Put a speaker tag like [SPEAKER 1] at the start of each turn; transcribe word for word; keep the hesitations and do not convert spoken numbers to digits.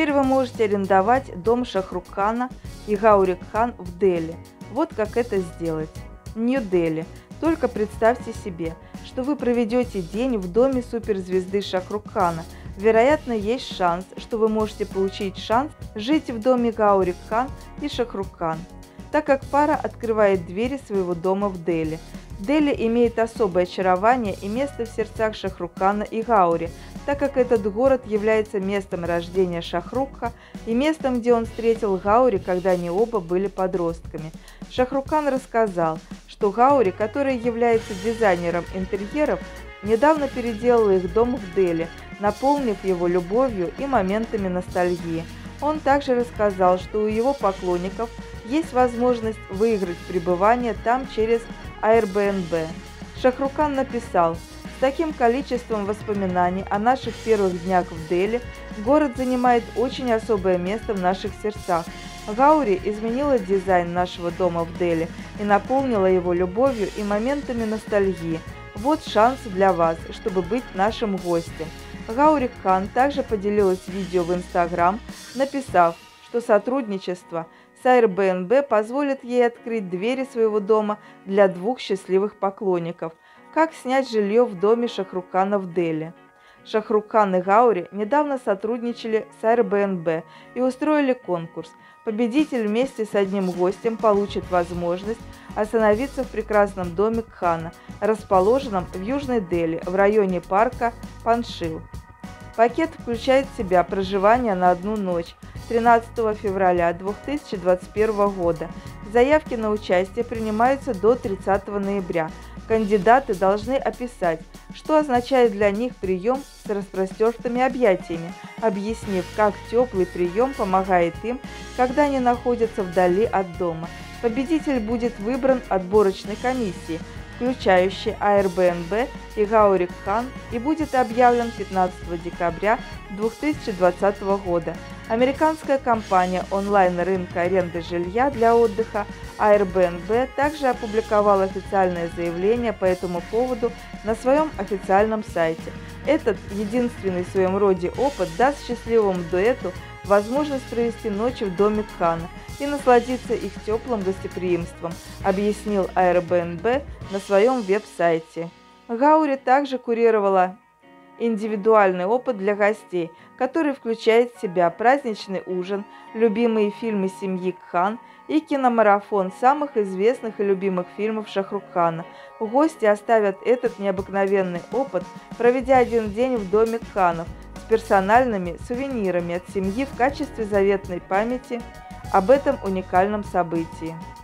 [SPEAKER 1] Теперь вы можете арендовать дом Шахрукхана и Гаури Кхан в Дели. Вот как это сделать. Нью-Дели. Только представьте себе, что вы проведете день в доме суперзвезды Шахрукхана. Вероятно, есть шанс, что вы можете получить шанс жить в доме Гаури Кхан и Шахрукхан, так как пара открывает двери своего дома в Дели. Дели имеет особое очарование и место в сердцах Шахрукхана и Гаури, так как этот город является местом рождения Шахрукха и местом, где он встретил Гаури, когда они оба были подростками. Шахрукхан рассказал, что Гаури, который является дизайнером интерьеров, недавно переделал их дом в Дели, наполнив его любовью и моментами ностальгии. Он также рассказал, что у его поклонников есть возможность выиграть пребывание там через Airbnb. Шахрукхан написал: «С таким количеством воспоминаний о наших первых днях в Дели город занимает очень особое место в наших сердцах. Гаури изменила дизайн нашего дома в Дели и наполнила его любовью и моментами ностальгии. Вот шанс для вас, чтобы быть нашим гостем». Гаури Кхан также поделилась видео в Instagram, написав, что сотрудничество с Airbnb позволит ей открыть двери своего дома для двух счастливых поклонников. Как снять жилье в доме Шахрукхана в Дели? Шахрукхан и Гаури недавно сотрудничали с Airbnb и устроили конкурс. Победитель вместе с одним гостем получит возможность остановиться в прекрасном доме Кхана, расположенном в Южной Дели, в районе парка Паншил. Пакет включает в себя проживание на одну ночь тринадцатого февраля две тысячи двадцать первого года. Заявки на участие принимаются до тридцатого ноября. Кандидаты должны описать, что означает для них прием с распростертыми объятиями, объяснив, как теплый прием помогает им, когда они находятся вдали от дома. Победитель будет выбран отборочной комиссией, включающей Airbnb и Гаури Кхан, и будет объявлен пятнадцатого декабря две тысячи двадцатого года. Американская компания онлайн-рынка аренды жилья для отдыха Airbnb также опубликовала официальное заявление по этому поводу на своем официальном сайте. Этот единственный в своем роде опыт даст счастливому дуэту возможность провести ночь в доме Кхана и насладиться их теплым гостеприимством, объяснил Airbnb на своем веб-сайте. Гаури также курировала индивидуальный опыт для гостей, который включает в себя праздничный ужин, любимые фильмы семьи Кхан и киномарафон самых известных и любимых фильмов Шахрукхана. Гости оставят этот необыкновенный опыт, проведя один день в доме Кханов с персональными сувенирами от семьи в качестве заветной памяти об этом уникальном событии.